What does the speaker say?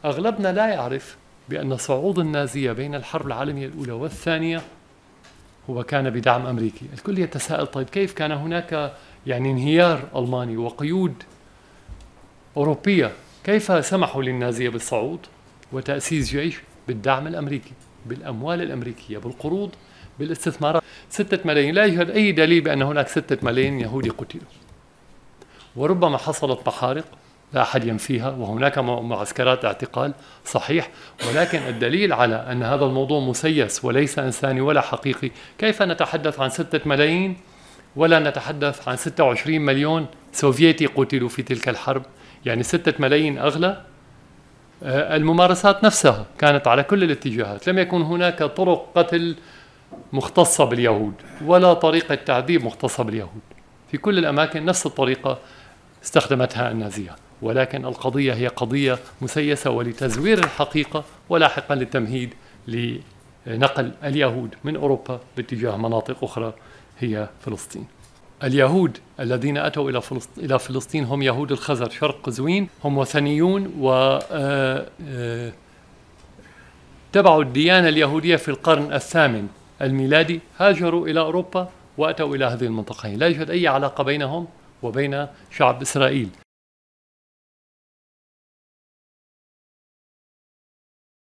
أغلبنا لا يعرف بأن صعود النازية بين الحرب العالمية الأولى والثانية هو كان بدعم أمريكي. الكل يتساءل طيب كيف كان هناك انهيار ألماني وقيود أوروبية، كيف سمحوا للنازية بالصعود وتأسيس جيش؟ بالدعم الأمريكي، بالأموال الأمريكية، بالقروض، بالاستثمارات. 6 ملايين، لا يوجد أي دليل بأن هناك 6 ملايين يهودي قتلوا. وربما حصلت محارق لا أحد ينفيها، وهناك معسكرات اعتقال صحيح، ولكن الدليل على أن هذا الموضوع مسيس وليس إنساني ولا حقيقي. كيف نتحدث عن 6 ملايين ولا نتحدث عن 26 مليون سوفيتي قتلوا في تلك الحرب؟ يعني 6 ملايين أغلى. الممارسات نفسها كانت على كل الاتجاهات، لم يكن هناك طرق قتل مختصة باليهود ولا طريقة تعذيب مختصة باليهود. في كل الأماكن نفس الطريقة استخدمتها النازية، ولكن القضية هي قضية مسيسة ولتزوير الحقيقة، ولاحقا للتمهيد لنقل اليهود من أوروبا باتجاه مناطق أخرى هي فلسطين. اليهود الذين أتوا إلى فلسطين هم يهود الخزر شرق قزوين، هم وثنيون وتبعوا الديانة اليهودية في القرن الثامن الميلادي، هاجروا إلى أوروبا وأتوا إلى هذه المنطقة. لا يوجد أي علاقة بينهم وبين شعب إسرائيل.